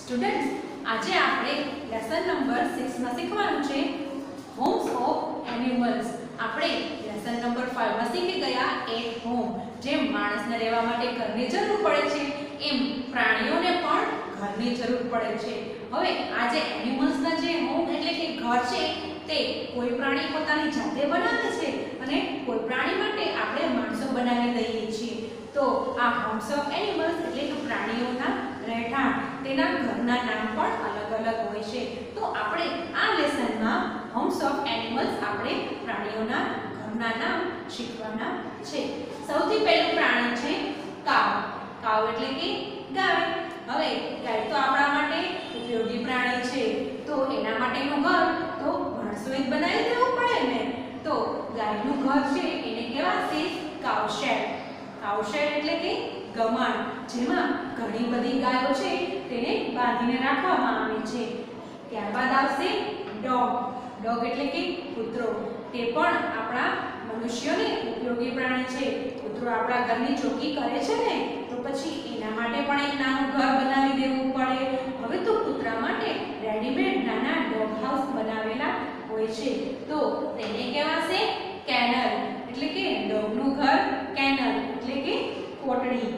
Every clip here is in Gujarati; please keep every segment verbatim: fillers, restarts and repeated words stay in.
સ્ટુડન્ટ્સ, આજે આપણે લેસન નંબર સિક્સ માં શીખવાનું છે હોમ્સ ઓફ એનિમલ્સ. આપણે લેસન નંબર ફાઈવ માં શીખી ગયા એટ હોમ. જેમ માણસને રહેવા માટે ઘરની જરૂર પડે છે, એમ પ્રાણીઓને પણ ઘરની જરૂર પડે છે. હવે આ જે એનિમલ્સના જે હોમ એટલે કે ઘર છે, તે કોઈ પ્રાણી પોતાની જાતે બનાવે છે અને કોઈ પ્રાણી માટે આપણે માણસો બનાવી દઈએ છીએ. તો આ હોમ્સ ઓફ એનિમલ્સ એટલે કે પ્રાણીઓના રહેઠાણ, તેના ઘરના નામ પણ અલગ અલગ હોય છે. તો આપણે આ લેસનમાં હોમ્સ ઓફ એનિમલ્સ આપણે પ્રાણીઓના ઘરના નામ શીખવાના છે. સૌથી પહેલું પ્રાણી છે કાવ. કાવ એટલે કે ગાય. હવે ગાય તો આપણા માટે ઉપયોગી પ્રાણી છે, તો એના માટેનું ઘર તો માણસોએ જ બનાવી દેવું પડે ને. તો ગાયનું ઘર છે એને કહેવાશે કાઉશેડ. કાઉશેડ એટલે કે ગમાણ, જેમાં ઘણી બધી ગાયો છે તેને બાંધીને રાખવામાં આવે છે. ત્યારબાદ આવશે ડોગ. ડોગ એટલે કે કૂતરો. તે પણ આપણા મનુષ્યોને ઉપયોગી પ્રાણી છે. કૂતરો આપણા ઘરની ચોકી કરે છે ને, તો પછી એના માટે પણ એક નાનું ઘર બનાવી દેવું પડે. હવે તો કૂતરા માટે રેડીમેડ નાના ડોગ હાઉસ બનાવેલા હોય છે, તો તેને કહેવાશે કેનલ. એટલે કે ડોગનું ઘર કેનલ એટલે કે કોટડી.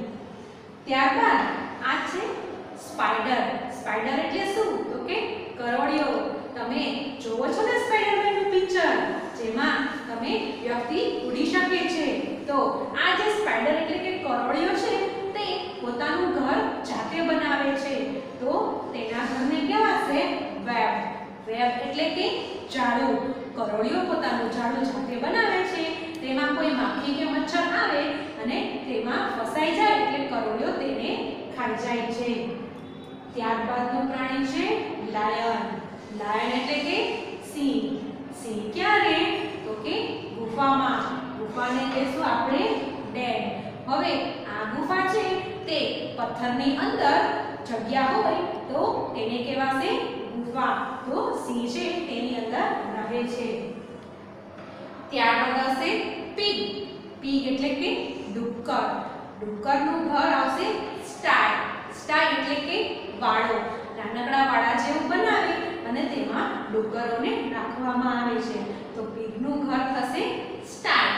ત્યારબાદ આ છે સ્પાઈડર. સ્પાઈડર એટલે શું? તો કે કરોળિયો. તમે જોવો છો ને સ્પાઈડરમેનનું પિક્ચર, જેમાં તમે વ્યક્તિ ઉડી શકે છે. તો આ જે સ્પાઈડર એટલે કે કરોળિયો છે, તે પોતાનું ઘર જાતે બનાવે છે. તો તેના ઘરને કહેવાશે વેબ. વેબ એટલે કે જાળું. કરોળિયો પોતાનું જાળું જાતે બનાવે છે. તેમાં કોઈ માખી કે મચ્છર આવે અને તેમાં ફસાઈ જાય એટલે કરોળિયો તેને ખાઈ જાય છે. ત્યારબાદનું પ્રાણી છે લાયન. લાયન એટલે કે સિંહ. સિંહ ક્યાં રહે? તો કે ગુફામાં. ગુફાને કહેશું આપણે ડેન. હવે આ ગુફા છે તે પથ્થરની અંદર જગ્યા હોય તો તેને કહેવાશે ગુફા. તો સિંહ છે તેની અંદર રહે છે. ત્યારબાદ આવશે પીગ. પીગ એટલે કે ડુક્કર. ડુક્કરનું ઘર આવશે સ્ટાય. સ્ટાય એટલે કે વાડો. નાનકડા વાડા જેવું બનાવી અને તેમાં ડુક્કરોને રાખવામાં આવે છે. તો પીગનું ઘર થશે સ્ટાય.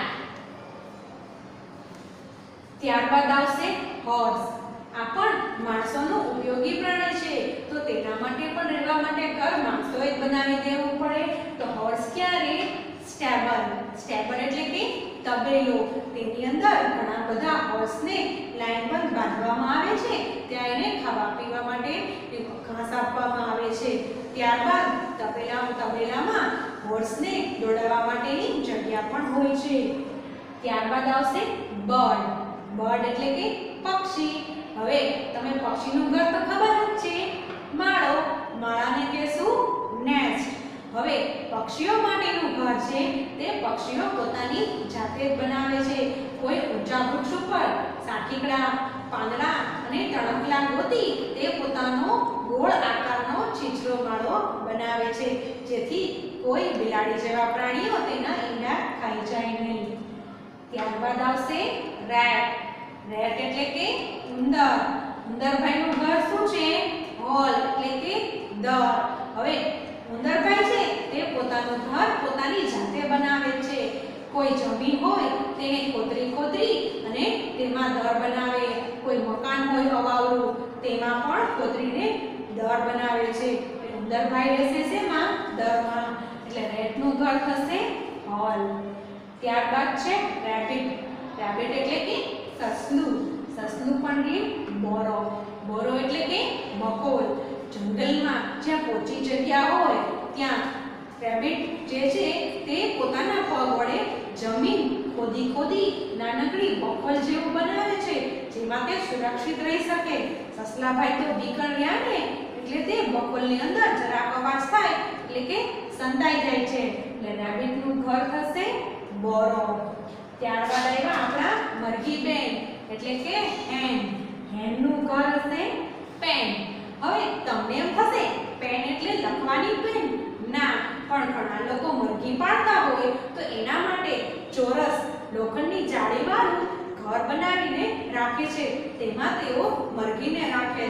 ત્યારબાદ આવશે હોર્સ. આ પણ માણસોનું ઉપયોગી પ્રાણી છે, તો તેના માટે પણ રહેવા માટે ઘર માણસોએ જ બનાવી દેવું પડે. તો હોર્સ ક્યાં રહે? સ્ટેબલ. સ્ટેબલ એટલે કે તબેલો. તેની અંદર ઘણા બધા હોર્સને લાઈનબંધ બાંધવામાં આવે છે. ત્યાં એને ખાવા પીવા માટે ઘાસ આપવામાં આવે છે. ત્યારબાદ તબેલા તબેલામાં હોર્સને દોડાવવા માટેની જગ્યા પણ હોય છે. ત્યારબાદ આવશે બર્ડ. બર્ડ એટલે કે પક્ષી. હવે તમે પક્ષીનું ઘર તો ખબર જ છે, માળો. માળાને કહેશું નેસ્ટ. હવે પક્ષીઓ માટેનું ઘર છે તે પક્ષીઓ પોતાની જાતે જ બનાવે છે. કોઈ ઊંચા વૃક્ષ ઉપર સાઠીકડા, પાંદડા અને તણખલા ગોતી તે પોતાનો ગોળ આકારનો છીછરો માળો બનાવે છે, જેથી કોઈ બિલાડી જેવા પ્રાણીઓ તેના ઈંડા ખાઈ જાય નહીં. ત્યારબાદ આવશે રેટ. રેટ એટલે કે ઉંદર. ઉંદરભાઈનું ઘર શું છે? હોલ એટલે કે દર. હવે ઉંદરભાઈ છે તે પોતાનું ઘર પોતાની જાતે બનાવે છે. કોઈ જમીન હોય તેને ખોતરી ખોતરી અને તેમાં દર બનાવે. કોઈ મકાન હોય અવાવરું, તેમાં પણ ખોતરીને દર બનાવે છે. ઉંદરભાઈ રહેશે શેમાં? દરમાં. એટલે રેટનું ઘર થશે હોલ. ત્યારબાદ છે રેબિટ. રેબિટ એટલે કે સસલું. સસલું પણ કે બોરો. બોરો એટલે કે મકોર. જંગલમાં જ્યાં પોચી જગ્યા હોય ત્યાં રેબિટ જે છે તે પોતાના પગ વડે જમીન ખોદી ખોદી નાનકડી બફલ જેવું બનાવે છે, જેમાં તે સુરક્ષિત રહી શકે. સસલાભાઈ તો બીકણ રહ્યા ને, એટલે તે બફલની અંદર જરાક અવાજ થાય એટલે કે સંતાઈ જાય છે. એટલે રેબિટનું ઘર થશે બોરો. ત્યારબાદ આવ્યા આપણા મરઘી બેન એટલે કે હેન. હેનનું ઘર હશે પેન. હવે તમને એમ થશે પેન એટલે લખવાની પેન? ના, પણ ઘણા લોકો મરઘી પાળતા હોય તો એના માટે ચોરસ લોખંડની જાળીવાળું ઘર બનાવીને રાખે છે. તેમાં તેઓ મરઘીને રાખે છે.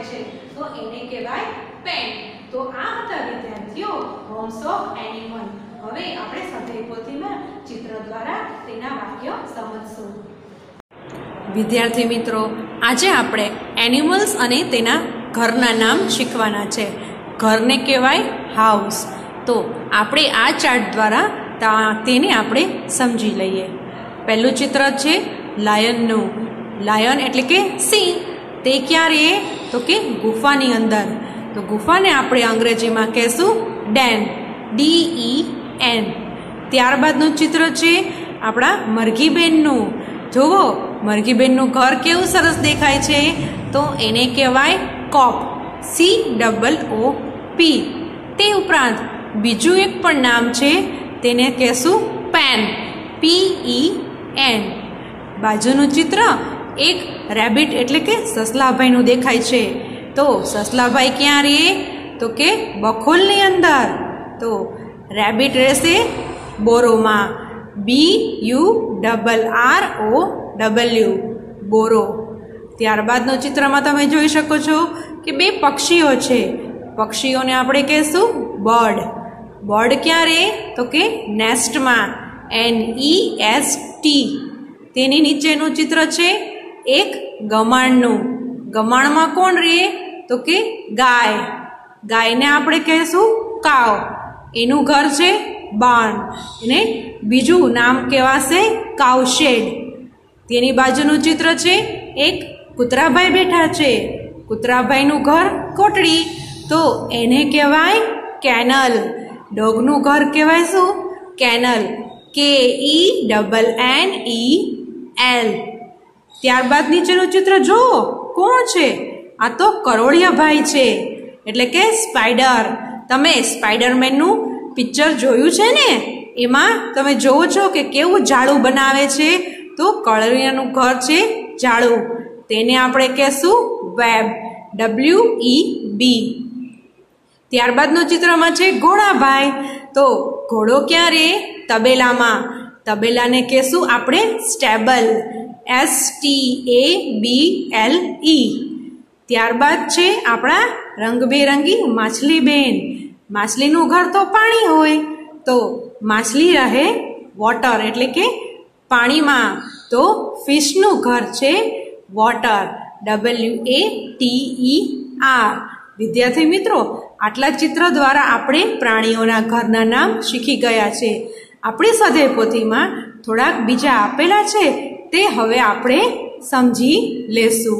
તો એને કહેવાય પેન. તો આ હતા વિદ્યાર્થીઓ હોમ્સ ઓફ એનિમલ. હવે આપણે સ્વાધ્યાય પોથીમાં ચિત્ર દ્વારા તેના વાક્યો સમજશું. વિદ્યાર્થી મિત્રો, આજે આપણે એનિમલ્સ અને તેના ઘરના નામ શીખવાના છે. ઘરને કહેવાય હાઉસ. તો આપણે આ ચાર્ટ દ્વારા તેને આપણે સમજી લઈએ. પહેલું ચિત્ર છે લાયનનું. લાયન એટલે કે સિંહ. તે ક્યાં રહે? તો કે ગુફાની અંદર. તો ગુફાને આપણે અંગ્રેજીમાં કહેશું ડેન, ડી ઈ એન. ત્યારબાદનું ચિત્ર છે આપણા મરઘીબેનનું. જુઓ, મરઘીબેનનું ઘર કેવું સરસ દેખાય છે. તો એને કહેવાય કોપ, સી ડબલ ઓ પી. તે ઉપરાંત બીજું એક પણ નામ છે, તેને કહેશું પેન, પી ઈ એન. બાજુનું ચિત્ર એક રેબિટ એટલે કે સસલાભાઈનું દેખાય છે. તો સસલાભાઈ ક્યાં રહે? તો કે બખોલની અંદર. તો રેબિટ રહેશે બોરોમાં, B U double R O W, burrow. ત્યારબાદનો ચિત્રમાં તમે જોઈ શકો છો કે બે પક્ષીઓ છે. પક્ષીઓને આપણે કહેશું બર્ડ. બર્ડ ક્યાં રહે? તો કે નેસ્ટમાં, એન ઈ એસ ટી. તેની નીચેનું ચિત્ર છે એક ગમાણનું. ગમાણમાં કોણ રહે? તો કે ગાય. ગાયને આપણે કહેશું કાવ. એનું ઘર છે બાર્ન. એને બીજું નામ કહેવાશે કાઉશેડ. તેની બાજુનું ચિત્ર છે એક કૂતરાભાઈ બેઠા છે. કૂતરાભાઈનું ઘર કોટડી. તો એને કહેવાય કેનલ. ડોગનું ઘર કહેવાય શું? Kennel, K E double N E L. ત્યારબાદ નીચેનું ચિત્ર જુઓ, કોણ છે? આ તો કરોળિયાભાઈ છે, એટલે કે સ્પાઈડર. તમે સ્પાઈડરમેનનું પિક્ચર જોયું છે ને? એમાં તમે જોવો છો કે કેવું જાળું બનાવે છે. તો કરોળિયાનું ઘર છે જાળું. તેને આપણે કહેશું વેબ, ડબલ્યુ ઈ બી. ત્યારબાદનું ચિત્રમાં છે ઘોડાભાઈ. તો ઘોડો ક્યાં રહે? તબેલામાં. તબેલાને કહેશું આપણે stable, S T A B L E. ત્યારબાદ છે આપણા રંગબેરંગી માછલીબેન. માછલીનું ઘર તો પાણી હોય. તો માછલી રહે વોટર એટલે કે પાણીમાં. તો ફિશનું ઘર છે water, W A T E R. વિદ્યાર્થી મિત્રો, આટલા ચિત્ર દ્વારા આપણે પ્રાણીઓના ઘરના નામ શીખી ગયા છે. આપણી સ્વાધ્યાય પોથીમાં થોડાક બીજા આપેલા છે, તે હવે આપણે સમજી લેશું.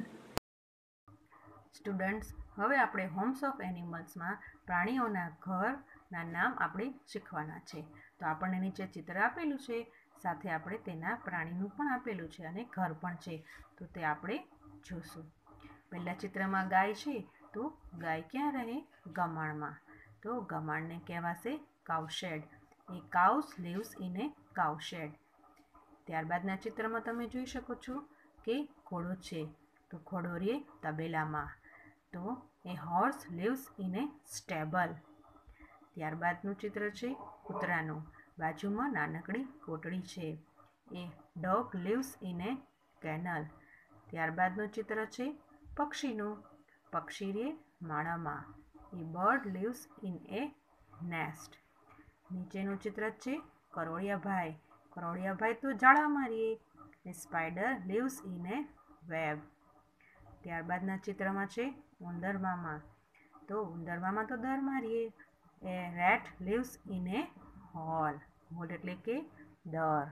સ્ટુડન્ટ્સ, હવે આપણે હોમ્સ ઓફ એનિમલ્સમાં પ્રાણીઓના ઘરના નામ આપણે શીખવાના છે. તો આપણને નીચે ચિત્ર આપેલું છે, સાથે આપણે તેના પ્રાણીનું પણ આપેલું છે અને ઘર પણ છે. તો તે આપણે જોશું. પહેલા ચિત્રમાં ગાય છે. તો ગાય ક્યાં રહે? ગમાણમાં. તો ગમાણને કહેવાશે cowshed. A cows lives in a cowshed. ત્યારબાદના ચિત્રમાં તમે જોઈ શકો છો કે ઘોડો છે. તો ઘોડો રહે તબેલામાં. તો a horse lives in a stable. ત્યારબાદનું ચિત્ર છે કૂતરાનું. બાજુમાં નાનકડી કોટડી છે. A dog lives in a kennel. ત્યારબાદનું ચિત્ર છે પક્ષીનું. પક્ષી રહે માળામાં. A bird lives in a nest. નીચેનું ચિત્ર છે કરોળિયાભાઈ. કરોળિયાભાઈ તો જાળામાં રહે. A spider lives in a web. ત્યારબાદના ચિત્રમાં છે ઉંદર મામા. તો ઉંદર મામા તો દરમાં રહે. A rat lives in a hole. Hole એટલે કે દર.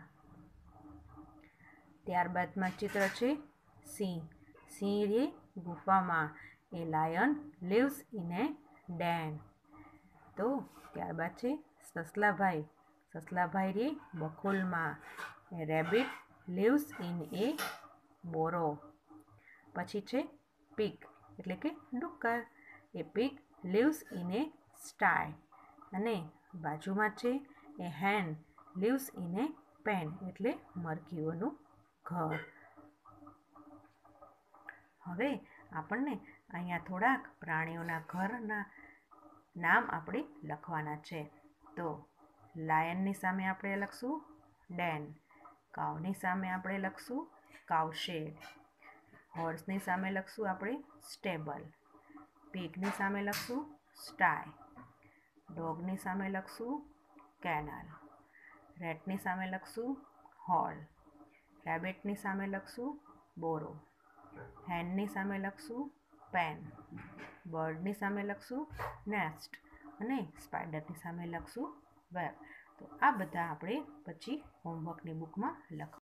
ત્યારબાદમાં ચિત્ર છે સિંહ. સિંહ રહે ગુફામાં. A lion lives in a den. તો ત્યારબાદ છે સસલાભાઈ. સસલાભાઈ રહે બખોલમાં. A rabbit lives in a burrow. પછી છે પીક એટલે કે ડુક્કર. A pig lives in a sty. અને બાજુમાં છે a hen lives in a pen એટલે મરઘીઓનું ઘર. હવે આપણને અહીંયા થોડાક પ્રાણીઓના ઘરના નામ આપણે લખવાના છે. તો લાયનની સામે આપણે લખશું ડેન. કાઉની સામે આપણે લખશું કાઉશેડ. હોર્સની સામે લખશું આપણે સ્ટેબલ. પીગની સામે લખશું સ્ટાય, ડોગની સામે લખશું કેનલ, રેટની સામે લખશું હોલ, રેબિટની સામે લખશું બોરો, હેનની સામે લખશું પેન, બર્ડની સામે લખશું નેસ્ટ અને સ્પાઈડરની સામે લખશું વેબ. તો આ બધા આપણે પછી હોમવર્કની બુકમાં લખ